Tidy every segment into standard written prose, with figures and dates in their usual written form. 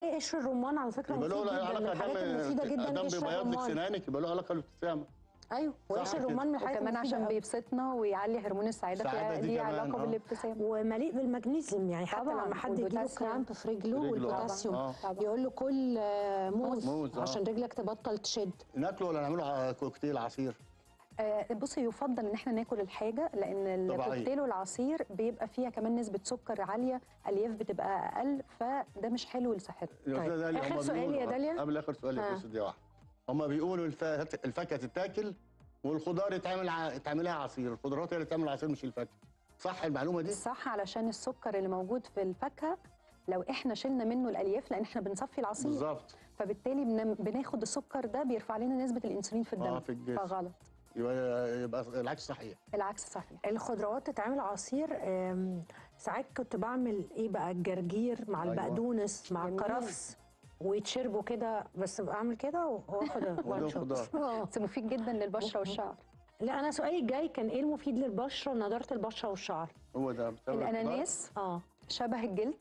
قشر الرمان على فكره يبقى مفيد له جدا، من علاقه الحاجات المفيده جدا قشر بيبيض لك الرمان. سنانك، يبقى له علاقه بالابتسامه. ايوه، وقشر الرمان من الحاجات وكمان المفيده عشان قوي. بيبسطنا ويعلي هرمون السعاده، دي ليه كمان علاقه بالابتسامه. ومليء بالمغنيسيوم، يعني حتى طبعاً، لما حد يجيله والبوتاسيوم. كرامب في رجله طبعاً. والبوتاسيوم طبعاً. يقول له كل موز آه. عشان رجلك تبطل تشد. ناكله ولا نعمله كوكتيل عصير؟ بصي، يفضل ان احنا ناكل الحاجه، لان الكوكتيل والعصير بيبقى فيها كمان نسبه سكر عاليه، الياف بتبقى اقل، فده مش حلو لصحتنا. طيب. اخر سؤال يا داليا، قبل اخر سؤال يا بس دي واحده. هم بيقولوا الفاكهه تتاكل والخضار يتعملها عصير، الخضروات هي اللي تعمل عصير مش الفاكهه. صح المعلومه دي؟ صح، علشان السكر اللي موجود في الفاكهه لو احنا شلنا منه الالياف، لان احنا بنصفي العصير بالظبط، فبالتالي بناخد السكر ده بيرفع لنا نسبه الانسولين في الدم. في الجسم. فغلط. يبقى العكس صحيح. العكس صحيح. الخضروات تتعمل عصير. ساعات كنت بعمل ايه بقى، الجرجير مع البقدونس مع الكرفس ويتشربوا كده، بس بعمل كده واخد وان شوت. بس مفيد جدا للبشره والشعر. لا، انا سؤالي الجاي كان ايه المفيد للبشره، نضاره البشره والشعر؟ هو ده الاناناس. شبه الجلد.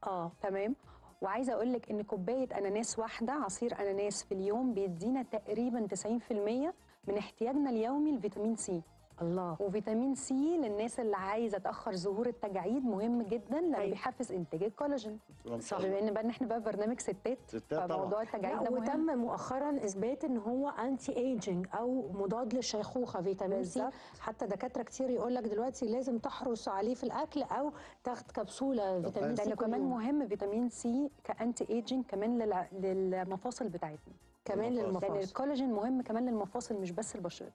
تمام. وعايزه اقول لك ان كوبايه اناناس واحده، عصير اناناس في اليوم، بيدينا تقريبا 90% من احتياجنا اليومي لفيتامين سي. الله. وفيتامين سي للناس اللي عايزه تاخر ظهور التجاعيد مهم جدا، لانه بيحفز انتاج الكولاجين. صح. بما ان بقى احنا بقى برنامج ستات فموضوع التجاعيد ده مهم. وتم مؤخرا اثبات ان هو انتي ايجنج او مضاد للشيخوخه، فيتامين سي. حتى دكاتره كتير يقول لك دلوقتي لازم تحرص عليه في الاكل او تاخد كبسوله فيتامين سي. لانه كمان مهم فيتامين سي كانتي ايجنج كمان للمفاصل بتاعتنا. كمان للمفاصل، لان الكولاجين مهم كمان للمفاصل مش بس البشره.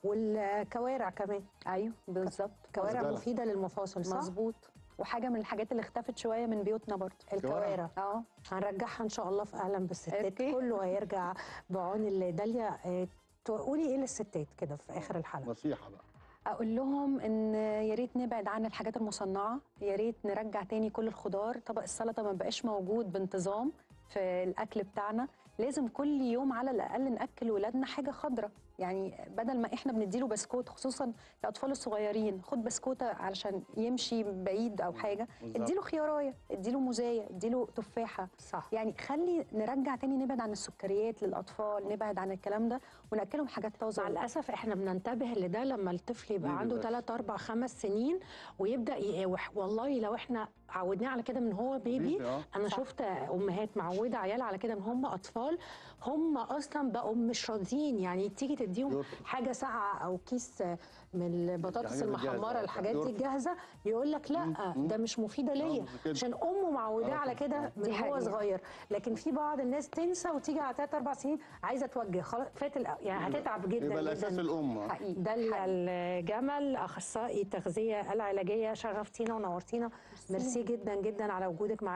والكوارع كمان. ايوه بالظبط، كوارع مفيده للمفاصل. صح؟ مظبوط. وحاجه من الحاجات اللي اختفت شويه من بيوتنا برضه الكوارع. هنرجعها ان شاء الله في اهلا بالستات. كله هيرجع بعون الله. داليا، تقولي ايه للستات كده في اخر الحلقه؟ نصيحه بقى. اقول لهم ان يا ريت نبعد عن الحاجات المصنعه، يا ريت نرجع تاني كل الخضار، طبق السلطه ما بقاش موجود بانتظام في الاكل بتاعنا، لازم كل يوم على الاقل ناكل ولادنا حاجه خضراء، يعني بدل ما احنا بنديله بسكوت، خصوصا الاطفال الصغيرين، خد بسكوته علشان يمشي بعيد او حاجه، اديله خيارايه، اديله موزايه، اديله تفاحه. صح. يعني خلي نرجع تاني، نبعد عن السكريات للاطفال، نبعد عن الكلام ده وناكلهم حاجات طازه. مع الاسف احنا بننتبه لده لما الطفل يبقى عنده 3 4 5 سنين ويبدا يقاوح. والله لو احنا عودناه على كده من هو بيبي. انا شفت امهات معوده عيال على كده من هم اطفال، هم اصلا بقوا مش راضيين، يعني تيجي تديهم حاجه ساقعه او كيس من البطاطس المحمره، الحاجات دي جاهزه، يقول لك لا ده مش مفيده ليا، عشان امه معوداه على كده من هو صغير. لكن في بعض الناس تنسى وتيجي على 3 4 سنين عايزه توجه، خلاص فات يعني هتتعب جدا. يبقى الاساس الام. داليا الجمل، اخصائي التغذيه العلاجيه، شرفتينا ونورتينا. ميرسي جدا جدا على وجودك معانا.